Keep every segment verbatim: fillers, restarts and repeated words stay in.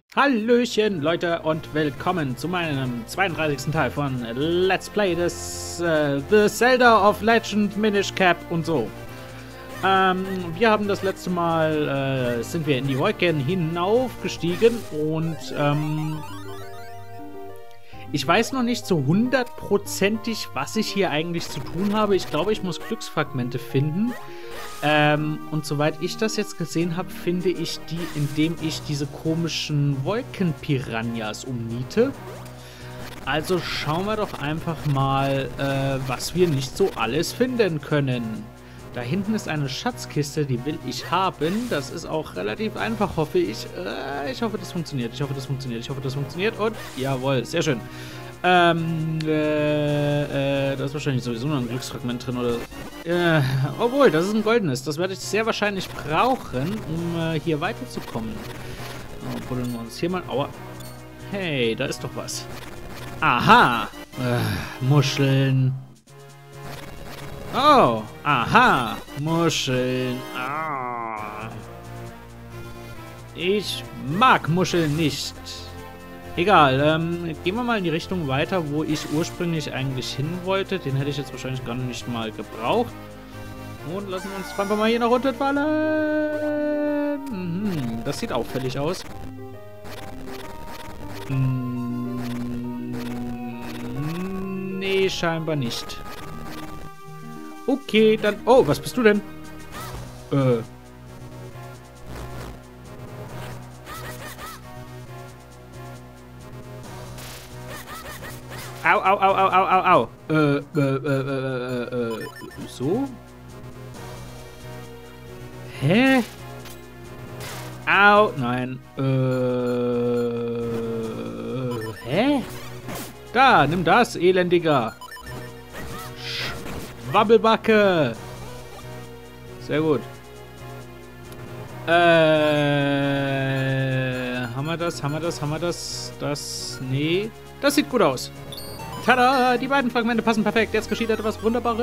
Hallöchen Leute und willkommen zu meinem zweiunddreißigsten Teil von Let's Play des äh, The Zelda of Legend Minish Cap und so. Ähm, wir haben das letzte Mal, äh, sind wir in die Wolken hinaufgestiegen und ähm, ich weiß noch nicht so hundertprozentig, was ich hier eigentlich zu tun habe. Ich glaube, ich muss Glücksfragmente finden. Ähm, und soweit ich das jetzt gesehen habe, finde ich die, indem ich diese komischen Wolkenpiranhas umniete. Also schauen wir doch einfach mal, äh, was wir nicht so alles finden können. Da hinten ist eine Schatzkiste, die will ich haben. Das ist auch relativ einfach, hoffe ich. Äh, ich hoffe, das funktioniert. Ich hoffe, das funktioniert. Ich hoffe, das funktioniert. Und jawohl, sehr schön. Ähm, äh, äh, da ist wahrscheinlich sowieso noch ein Glücksfragment drin, oder? Äh, obwohl, das ist ein goldenes. Das werde ich sehr wahrscheinlich brauchen, um äh, hier weiterzukommen. Oh, buddeln wir uns hier mal. Aua. Hey, da ist doch was. Aha. Äh, Muscheln. Oh, aha. Muscheln. Ah. Ich mag Muscheln nicht. Egal, ähm, gehen wir mal in die Richtung weiter, wo ich ursprünglich eigentlich hin wollte. Den hätte ich jetzt wahrscheinlich gar nicht mal gebraucht. Und lassen wir uns einfach mal hier nach unten fallen. Mhm, das sieht auffällig aus. Hm, nee, scheinbar nicht. Okay, dann... Oh, was bist du denn? Äh... Au, au, au, au, au, au, au. Äh, äh, äh, äh, äh, so? Hä? Au, nein. Äh, hä? Da, nimm das, elendiger. Schwabbelbacke. Sehr gut. Äh, haben wir das, haben wir das, haben wir das, das, nee. Das sieht gut aus. Tada! Die beiden Fragmente passen perfekt. Jetzt geschieht etwas Wunderbares.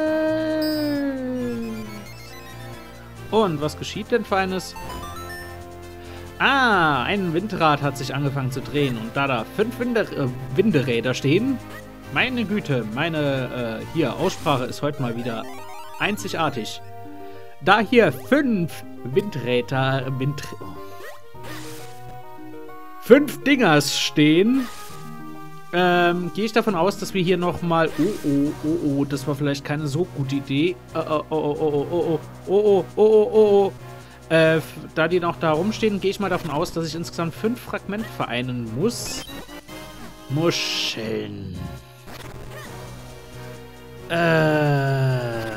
Und was geschieht denn Feines? Ah, ein Windrad hat sich angefangen zu drehen. Und da da fünf Winde äh, Winderäder stehen, meine Güte, meine äh, hier Aussprache ist heute mal wieder einzigartig. Da hier fünf Windräder, Wind, oh. fünf Dingers stehen, Ähm, gehe ich davon aus, dass wir hier nochmal... Oh, oh, oh, oh, das war vielleicht keine so gute Idee. Oh, oh, oh, oh, oh, oh, oh, oh, oh, oh, oh. Äh, da die noch da rumstehen, gehe ich mal davon aus, dass ich insgesamt fünf Fragmente vereinen muss. Muscheln. Äh...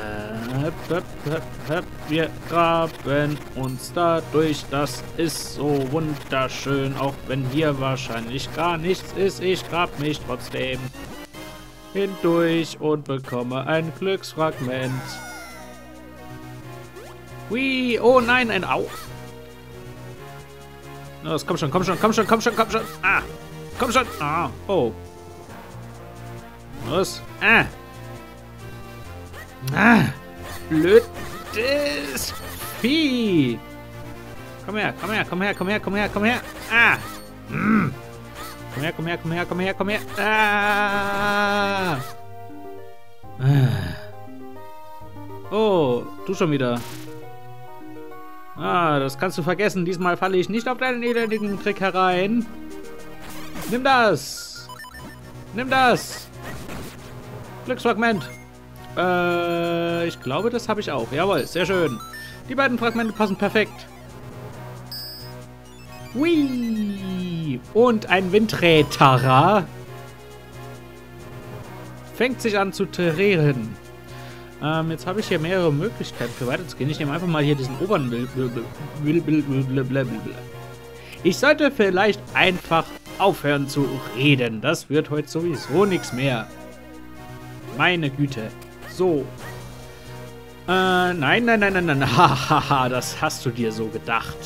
Wir graben uns da durch. Das ist so wunderschön, auch wenn hier wahrscheinlich gar nichts ist. Ich grab mich trotzdem hindurch und bekomme ein Glücksfragment. Hui, oh nein, ein Au. Los, komm schon, komm schon, komm schon, komm schon, komm schon. Ah, komm schon. Ah, oh. Los, ah. Ah. Blödes Vieh. Komm her, komm her, komm her, komm her, komm her, komm her. Ah. Mm. Komm her, komm her, komm her, komm her, komm her. Ah. Ah. Oh, du schon wieder. Ah, das kannst du vergessen. Diesmal falle ich nicht auf deinen elendigen Trick herein. Nimm das. Nimm das. Glücksfragment. Äh, ich glaube, das habe ich auch. Jawohl, sehr schön. Die beiden Fragmente passen perfekt. Hui! Und ein Windräder fängt sich an zu drehen. Ähm, jetzt habe ich hier mehrere Möglichkeiten für weiterzugehen. Ich nehme einfach mal hier diesen oberen... Ich sollte vielleicht einfach aufhören zu reden. Das wird heute sowieso nichts mehr. Meine Güte. So. Äh, nein, nein, nein, nein, nein. Hahaha, das hast du dir so gedacht.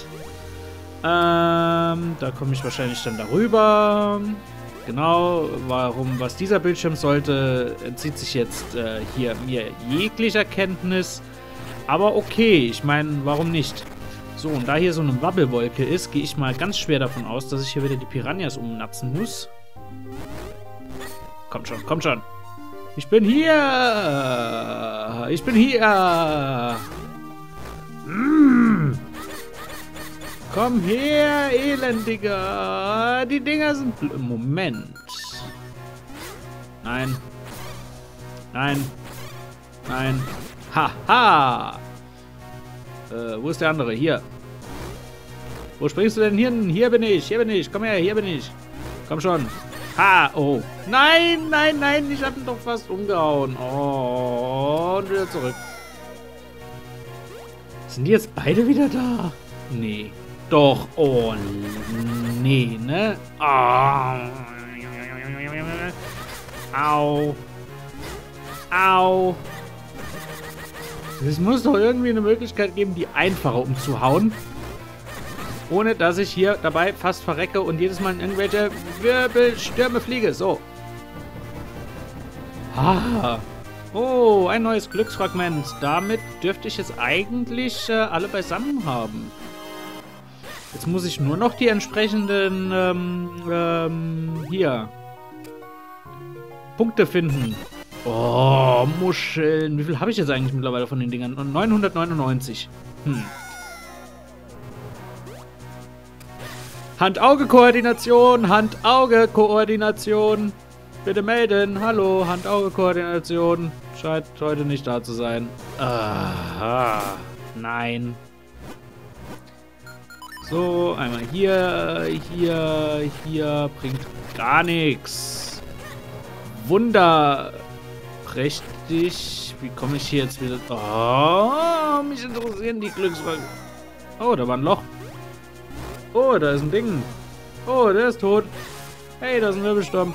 Ähm, da komme ich wahrscheinlich dann darüber. Genau, warum, was dieser Bildschirm sollte, entzieht sich jetzt äh, hier mir jeglicher Kenntnis. Aber okay, ich meine, warum nicht? So, und da hier so eine Wabbelwolke ist, gehe ich mal ganz schwer davon aus, dass ich hier wieder die Piranhas umnatzen muss. Kommt schon, kommt schon. Ich bin hier. Ich bin hier. Mm. Komm her, Elendiger. Die Dinger sind... Moment. Nein. Nein. Nein. Haha. Ha. Äh, wo ist der andere? Hier. Wo springst du denn hin? Hier bin ich. Hier bin ich. Komm her. Hier bin ich. Komm schon. Ha. Oh. Nein, nein, nein. Ich hab ihn doch fast umgehauen. Oh. Und wieder zurück. Sind die jetzt beide wieder da? Nee. Doch. Oh. Nee, ne? Oh. Au. Au. Es muss doch irgendwie eine Möglichkeit geben, die einfacher umzuhauen. Ohne, dass ich hier dabei fast verrecke und jedes Mal in irgendwelche Wirbelstürme fliege. So. Ah. Oh, ein neues Glücksfragment. Damit dürfte ich jetzt eigentlich äh, alle beisammen haben. Jetzt muss ich nur noch die entsprechenden, ähm, ähm, hier, Punkte finden. Oh, Muscheln. Wie viel habe ich jetzt eigentlich mittlerweile von den Dingern? neunhundertneunundneunzig. Hm. Hand-Auge-Koordination. Hand-Auge-Koordination. Bitte melden. Hallo, Hand-Auge-Koordination. Scheint heute nicht da zu sein. Aha. Nein. So, einmal hier, hier, hier. Bringt gar nichts. Wunderprächtig. Wie komme ich hier jetzt wieder... Oh, mich interessieren die Glücksfragen. Oh, da war ein Loch. Oh, da ist ein Ding. Oh, der ist tot. Hey, da ist ein Wirbelsturm.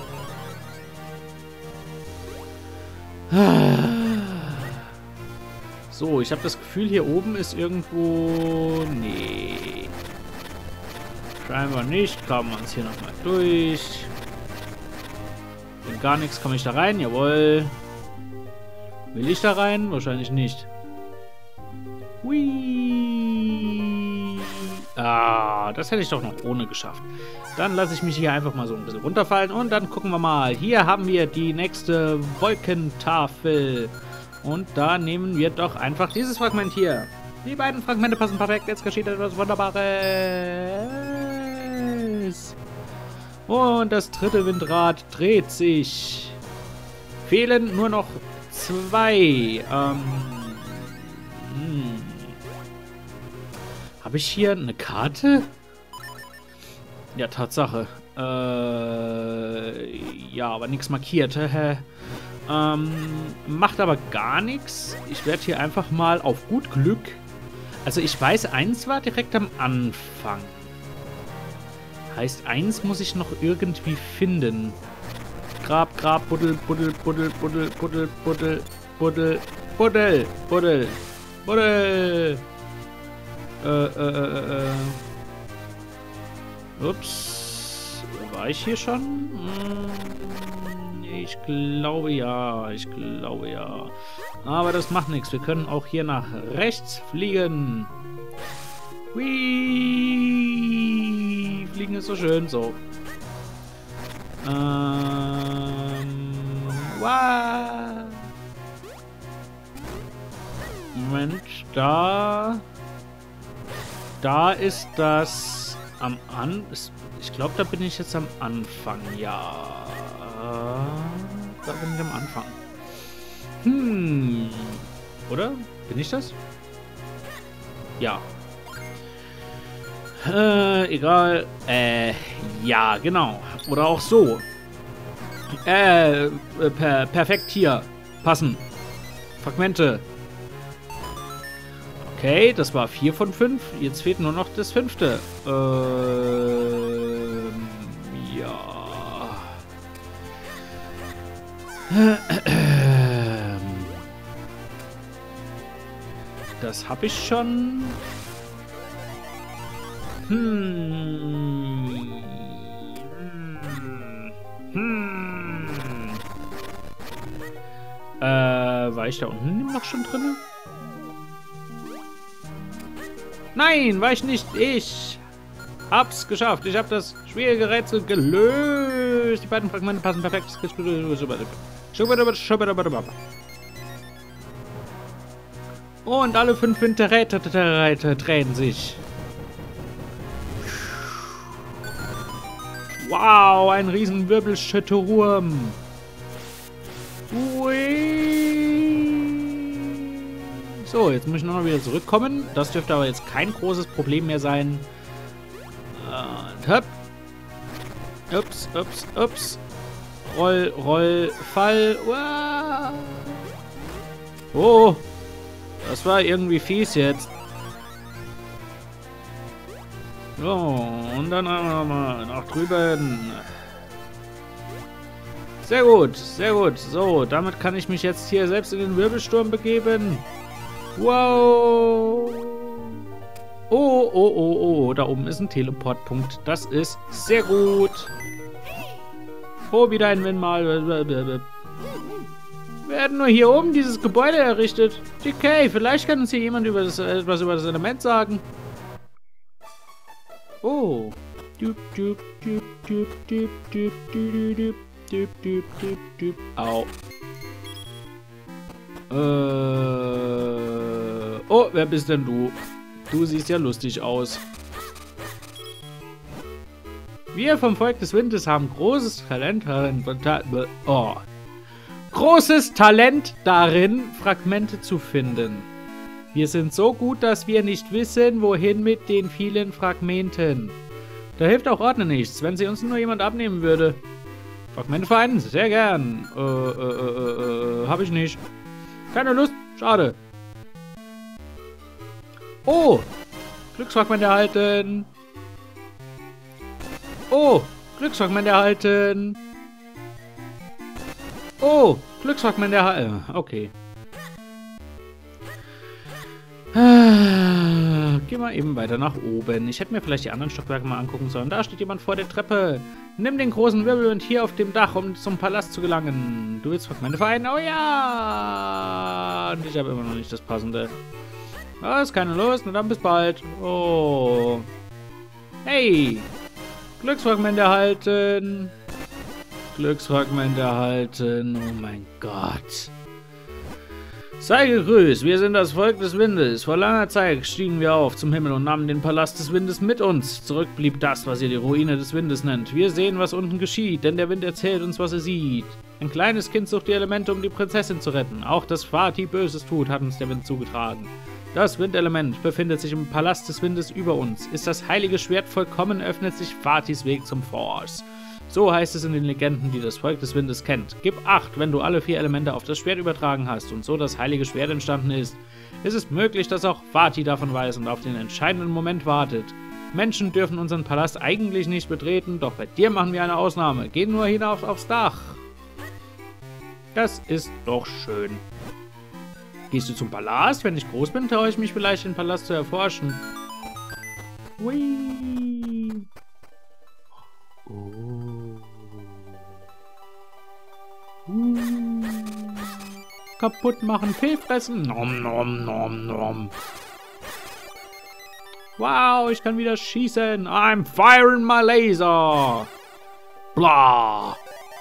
So, ich habe das Gefühl, hier oben ist irgendwo... Nee. Scheinbar nicht. Graben wir uns hier nochmal durch. Wenn gar nichts, komme ich da rein. Jawohl. Will ich da rein? Wahrscheinlich nicht. Hui. Ah, das hätte ich doch noch ohne geschafft. Dann lasse ich mich hier einfach mal so ein bisschen runterfallen und dann gucken wir mal. Hier haben wir die nächste Wolkentafel. Und da nehmen wir doch einfach dieses Fragment hier. Die beiden Fragmente passen perfekt. Jetzt geschieht etwas Wunderbares. Und das dritte Windrad dreht sich. Fehlen nur noch zwei. Ähm, hm. Habe ich hier eine Karte? Ja, Tatsache. Äh, ja, aber nichts markiert. ähm, macht aber gar nichts. Ich werde hier einfach mal auf gut Glück... Also ich weiß, eins war direkt am Anfang. Heißt, eins muss ich noch irgendwie finden. Grab, Grab, Buddel, Buddel, Buddel, Buddel, Buddel, Buddel, Buddel, Buddel, Buddel, Buddel. Äh, äh, äh, äh. Ups. War ich hier schon? Hm, ich glaube ja. Ich glaube ja. Aber das macht nichts. Wir können auch hier nach rechts fliegen. Whee! Fliegen ist so schön. So. Ähm. Wow. Moment. Da. Da ist das am An... Ich glaube, da bin ich jetzt am Anfang. Ja. Da bin ich am Anfang. Hm. Oder? Bin ich das? Ja. Äh, egal. Äh, ja, genau. Oder auch so. Äh, per perfekt hier. Passen. Fragmente. Okay, das war vier von fünf. Jetzt fehlt nur noch das fünfte. Ähm, ja. Das habe ich schon. Hm. Hm. Äh, war ich da unten noch schon drin? Nein, war ich nicht. Ich hab's geschafft. Ich habe das schwierige Rätsel gelöst. Die beiden Fragmente passen perfekt. Und alle fünf Winterräte drehen sich. Wow, ein riesen Wirbelschütterwurm. So, jetzt muss ich noch mal wieder zurückkommen. Das dürfte aber jetzt kein großes Problem mehr sein. Und hopp. Ups, ups, ups. Roll, roll, fall. Wow. Oh. Das war irgendwie fies jetzt. So, und dann nochmal nach drüben. Sehr gut, sehr gut. So, damit kann ich mich jetzt hier selbst in den Wirbelsturm begeben. Wow. Oh, oh, oh, oh. Da oben ist ein Teleportpunkt. Das ist sehr gut. Oh, wieder ein Windmal. Werden nur hier oben dieses Gebäude errichtet. Okay, vielleicht kann uns hier jemand über das, etwas über das Element sagen. Oh. Au. Äh. Oh, wer bist denn du? Du siehst ja lustig aus. Wir vom Volk des Windes haben großes Talent darin. Oh. Großes Talent darin, Fragmente zu finden. Wir sind so gut, dass wir nicht wissen, wohin mit den vielen Fragmenten. Da hilft auch Ordnen nichts, wenn sie uns nur jemand abnehmen würde. Fragmente vereinen? Sehr gern. Äh, äh, äh, äh, hab ich nicht. Keine Lust? Schade. Oh! Glücksfragment erhalten. Oh! Glücksfragment erhalten. Oh! Glücksfragment erhalten. Okay. Ah, geh mal eben weiter nach oben. Ich hätte mir vielleicht die anderen Stockwerke mal angucken sollen. Da steht jemand vor der Treppe. Nimm den großen Wirbelwind hier auf dem Dach, um zum Palast zu gelangen. Du willst Fragmente vereinen? Oh ja! Und ich habe immer noch nicht das Passende. Was? Keine Lust? Na dann bis bald. Oh. Hey! Glücksfragment erhalten. Glücksfragment erhalten. Oh mein Gott. Sei gegrüßt, wir sind das Volk des Windes. Vor langer Zeit stiegen wir auf zum Himmel und nahmen den Palast des Windes mit uns. Zurück blieb das, was ihr die Ruine des Windes nennt. Wir sehen, was unten geschieht, denn der Wind erzählt uns, was er sieht. Ein kleines Kind sucht die Elemente, um die Prinzessin zu retten. Auch dass Vati Böses tut, hat uns der Wind zugetragen. Das Windelement befindet sich im Palast des Windes über uns. Ist das heilige Schwert vollkommen, öffnet sich Vatis Weg zum Force. So heißt es in den Legenden, die das Volk des Windes kennt. Gib Acht, wenn du alle vier Elemente auf das Schwert übertragen hast und so das heilige Schwert entstanden ist. Es ist möglich, dass auch Vati davon weiß und auf den entscheidenden Moment wartet. Menschen dürfen unseren Palast eigentlich nicht betreten, doch bei dir machen wir eine Ausnahme. Geh nur hinauf aufs Dach. Das ist doch schön. Gehst du zum Palast? Wenn ich groß bin, traue ich mich vielleicht, den Palast zu erforschen. Hui. Oh. Uh. Kaputt machen, Fehlfressen. Nom, nom, nom, nom. Wow, ich kann wieder schießen. I'm firing my laser. Blah.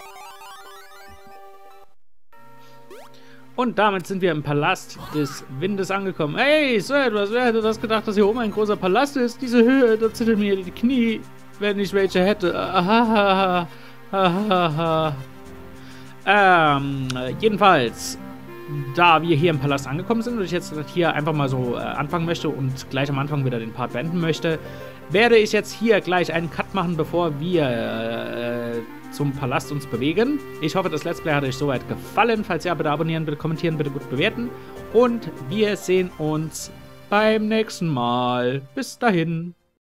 Und damit sind wir im Palast des Windes angekommen. Hey, Sir, du hast, wer hätte das gedacht, dass hier oben ein großer Palast ist? Diese Höhe, da zittern mir die Knie, wenn ich welche hätte. Ahaha. Ahaha. Ähm, jedenfalls, da wir hier im Palast angekommen sind und ich jetzt hier einfach mal so äh, anfangen möchte und gleich am Anfang wieder den Part beenden möchte, werde ich jetzt hier gleich einen Cut machen, bevor wir äh, zum Palast uns bewegen. Ich hoffe, das Let's Play hat euch soweit gefallen. Falls ja, bitte abonnieren, bitte kommentieren, bitte gut bewerten. Und wir sehen uns beim nächsten Mal. Bis dahin.